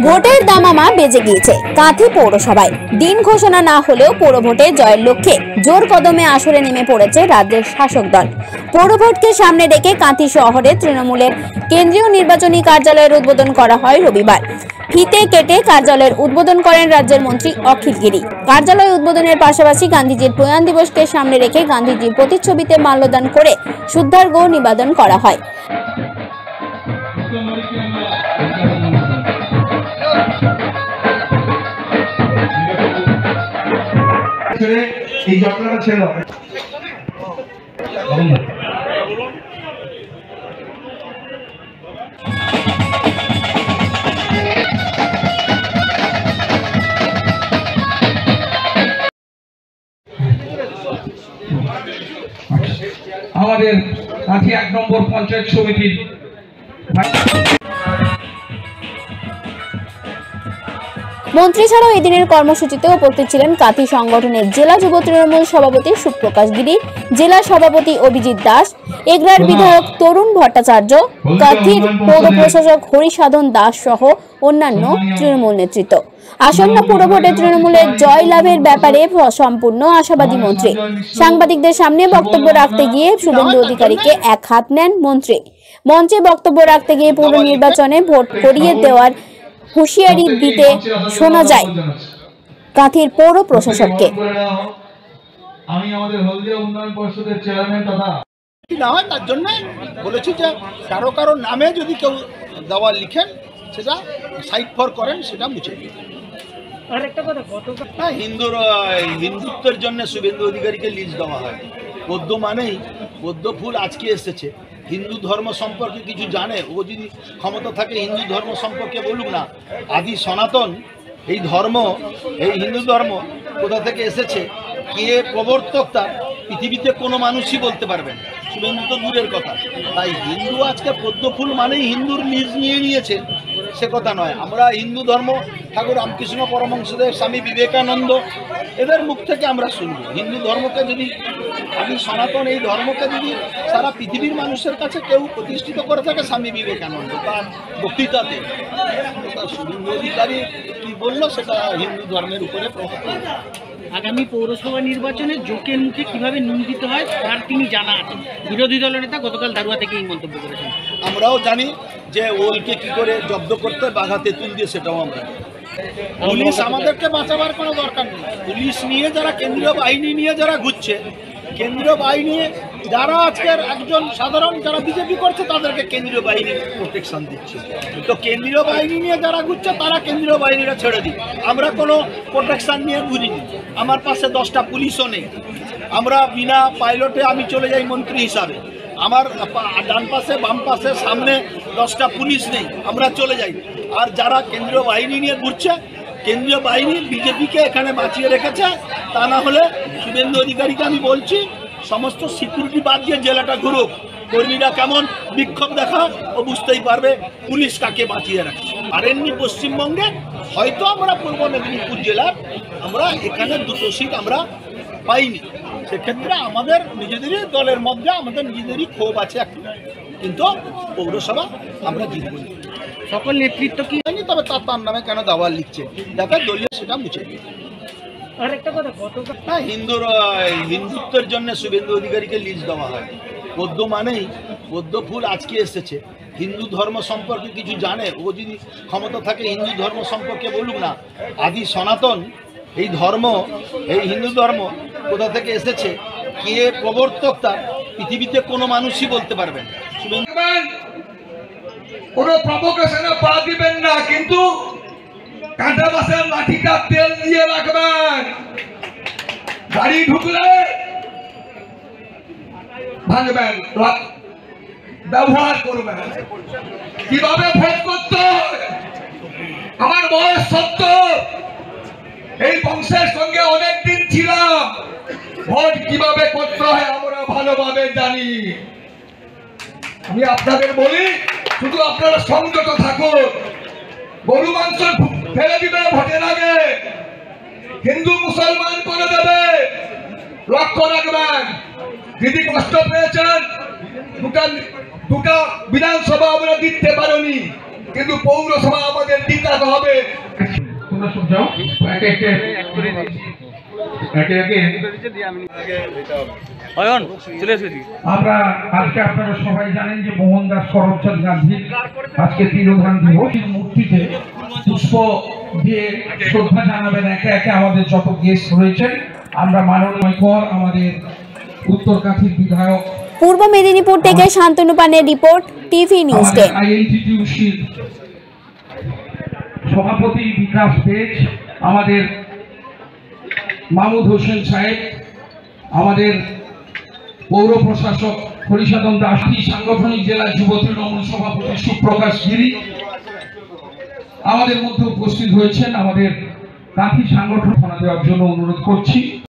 ভোটের দামামা বেজে গিয়েছে কাঁথি পৌরসভায়। দিন ঘোষণা না হলেও পৌরভোটে জয়ের লক্ষ্যে জোর কদমে আসরে নেমে পড়েছে রাজ্যের শাসক দল। পৌরভোটকে সামনে রেখে কাঁথি শহরে তৃণমূলের কেন্দ্রীয় নির্বাচনী কার্যালয়ের উদ্বোধন করা হয় রবিবার। ফিতে কেটে কার্যালয়ের উদ্বোধন করেন রাজ্যের মন্ত্রী অখিল গিরি। কার্যালয় উদ্বোধনের পাশাপাশি গান্ধীজির প্রয়াণ দিবসকে সামনে রেখে গান্ধীজির প্রতিচ্ছবিতে মাল্যদান করে শ্রদ্ধার্ঘ্য নিবেদন করা হয়। আমাদের কাঁথি ১ নম্বর পঞ্চায়েত সমিতির মন্ত্রী ছাড়াও এদিনের কর্মসূচিতে উপস্থিত ছিলেন কাঁথি সংগঠনের জেলা যুব তৃণমূল সভাপতি সুপ্রকাশ গিরি, জেলা সভাপতি অভিজিৎ দাস, এগরার বিধায়ক তরুণ ভট্টাচার্য, কাঁথির পৌর প্রশাসক হরিসাধন দাস সহ অন্যান্য তৃণমূল নেতৃত্ব। আসন্ন পুরভোটে তৃণমূলের জয় লাভের ব্যাপারে সম্পূর্ণ আশাবাদী মন্ত্রী। সাংবাদিকদের সামনে বক্তব্য রাখতে গিয়ে শুভেন্দু অধিকারীকে এক হাত নেন মন্ত্রী। মঞ্চে বক্তব্য রাখতে গিয়ে পুর নির্বাচনে ভোট করিয়ে দেওয়ার হুঁশিয়ারি দিতে শোনা যায় কাঁথির পৌর প্রশাসককে। আমি আমাদের হলদিয়া উন্নয়ন পরিষদের চেয়ারম্যান তথা না হয় তার জন্য বলেছি যে কারো নামে যদি কেউ দেওয়া লিখেন সেটা সাইড ফর করেন, সেটা মুছে দিন। হ্যাঁ, হিন্দুত্বের জন্য শুভেন্দু অধিকারীকে লিস্ট দেওয়া হয়। পদ্ম মানেই পদ্ম ফুল আজকে এসেছে। হিন্দু ধর্ম সম্পর্কে কিছু জানে, ও যদি ক্ষমতা থাকে হিন্দু ধর্ম সম্পর্কে বলুক না। আদি সনাতন এই ধর্ম, এই হিন্দু ধর্ম কোথা থেকে এসেছে, কে প্রবর্তক তার পৃথিবীতে কোনো মানুষই বলতে পারবেন, শুভেন্দু তো দূরের কথা। তাই হিন্দু আজকে পদ্ম ফুল মানেই হিন্দুর লিস্ট নিয়ে নিয়েছে সে কথা নয়। আমরা হিন্দু ধর্ম ঠাকুর রামকৃষ্ণ পরমহংসদেব, স্বামী বিবেকানন্দ এদের মুখ থেকে আমরা শুনব। হিন্দু ধর্মকে যদি, আমি সনাতন এই ধর্মকে যদি সারা পৃথিবীর মানুষের কাছে কেউ প্রতিষ্ঠিত করে থাকে স্বামী বিবেকানন্দ তার বক্তৃতাতে। শুভেন্দু অধিকারী কি বললো সেটা হিন্দু ধর্মের উপরে প্রভাব। আগামী পৌরসভা নির্বাচনে জোকের মুখে কিভাবে নুন দিতে হয় তার তিনি জানা আছেন। বিরোধী দলের নেতা গতকাল দারুয়া থেকে এই মন্তব্য করেছেন। আমরাও জানি যে ওলকে কি করে জব্দ করতে বাঘা তেঁতুল দিয়ে, সেটাও আমরা জানি। পুলিশ আমাদেরকে বাঁচাবার কোনো দরকার নেই। পুলিশ নিয়ে যারা, কেন্দ্রীয় বাহিনী নিয়ে যারা ঘুরছে, কেন্দ্রীয় বাহিনী যারা আজকের একজন সাধারণ যারা বিজেপি করছে তাদেরকে কেন্দ্রীয় বাহিনী প্রোটেকশন দিচ্ছে। তো কেন্দ্রীয় বাহিনী নিয়ে যারা ঘুরছে তারা কেন্দ্রীয় বাহিনীরা ছেড়ে দিই। আমরা কোনো প্রোটেকশন নিয়ে ঘুরিনি। আমার পাশে 10টা পুলিশও নেই। আমরা বিনা পাইলটে আমি চলে যাই মন্ত্রী হিসাবে। আমার ডান পাশে, বাম পাশে, সামনে 10টা পুলিশ নেই, আমরা চলে যাই। আর যারা কেন্দ্রীয় বাহিনী নিয়ে ঘুরছে, কেন্দ্রীয় বাহিনী বিজেপিকে এখানে বাঁচিয়ে রেখেছে। তা না হলে শুভেন্দু অধিকারীকে আমি বলছি, সমস্ত সিকিউরিটি বাদ দিয়ে জেলাটা ঘুরুক, কর্মীরা কেমন বিক্ষোভ দেখা ও বুঝতেই পারবে পুলিশ কাকে বাঁচিয়ে রাখছে। আর এমনি পশ্চিমবঙ্গে হয়তো আমরা পূর্ব মেদিনীপুর জেলার আমরা এখানে 2টো সিট আমরা পাইনি। সেক্ষেত্রে আমাদের নিজেদেরই দলের মধ্যে আমাদের নিজেদেরই ক্ষোভ আছে একটু, কিন্তু পৌরসভা আমরা জিতব। সকল নেতৃত্ব কি জানি, তবে তার নামে কেন দাওয়া লিখছে যাতে দলীয় সেটা মুছে দিই। হ্যাঁ, হিন্দুত্বের জন্য শুভেন্দু অধিকারীকে লিস্ট দেওয়া হয়। পদ্ম মানেই পদ্ম ফুল আজকে এসেছে। হিন্দু ধর্ম সম্পর্কে কিছু জানে, ও যদি ক্ষমতা থাকে হিন্দু ধর্ম সম্পর্কে বলুক না। আদি সনাতন এই ধর্ম, এই হিন্দু ধর্ম কোথা থেকে এসেছে, কে প্রবর্তক তার পৃথিবীতে কোনো মানুষই বলতে পারবেন। কোনো প্রভোকেশনে পা দিবেন না, কিন্তু কাঁটা বাসের লাঠিটা তেল দিয়ে রাখবেন। গাড়ি ঢুকলে ভাঙবেন, ব্যবহার করবেন। কিভাবে ভোট করতে হয়, আমার বয়স 70, এই বংশের সঙ্গে অনেকদিন ছিলাম। ভোট কিভাবে করতে হয় আমরা ভালোভাবে জানি। আমি আপনাদের বলি, শুধু আপনারা সংযত থাকুন। গরু মাংস ফেলে দিবে ভোটের আগে, হিন্দু মুসলমান করে দেবে, লক্ষ্য রাখবেন। দিদি কষ্ট পেয়েছেন, দুটা বিধানসভা আমরা দিতে পারিনি, কিন্তু পৌরসভা আমাদের জিতাতে হবে। তোমরা সব যাও একে একে আমরা আজকে আপনারা সবাই জানেন যে মোহনদাস করমচাঁদ গান্ধীর আজকে তিরোধান দিবস। মূর্তিতে পুষ্প দিয়ে শ্রদ্ধা জানাবেন একে একে আমাদের যত গেস্ট রয়েছেন। আমরা মাননীয় কর আমাদের উত্তরকাথির বিধায়ক, পূর্ব মেদিনীপুর থেকে শান্তনু পানের রিপোর্ট, টিভি নিউজ 10। আইএনটিটিউসির সভাপতি বিকাশ পেজ, আমাদের মাহমুদ হোসেন সাহেব, আমাদের পৌর প্রশাসক হরিসাধন দাস, সাংগঠনিক জেলা যুব তৃণমূল সভাপতি সুপ্রকাশ গিরি আমাদের মধ্যে উপস্থিত হয়েছেন। আমাদের কাঁথি সাংগঠন দেওয়ার জন্য অনুরোধ করছি।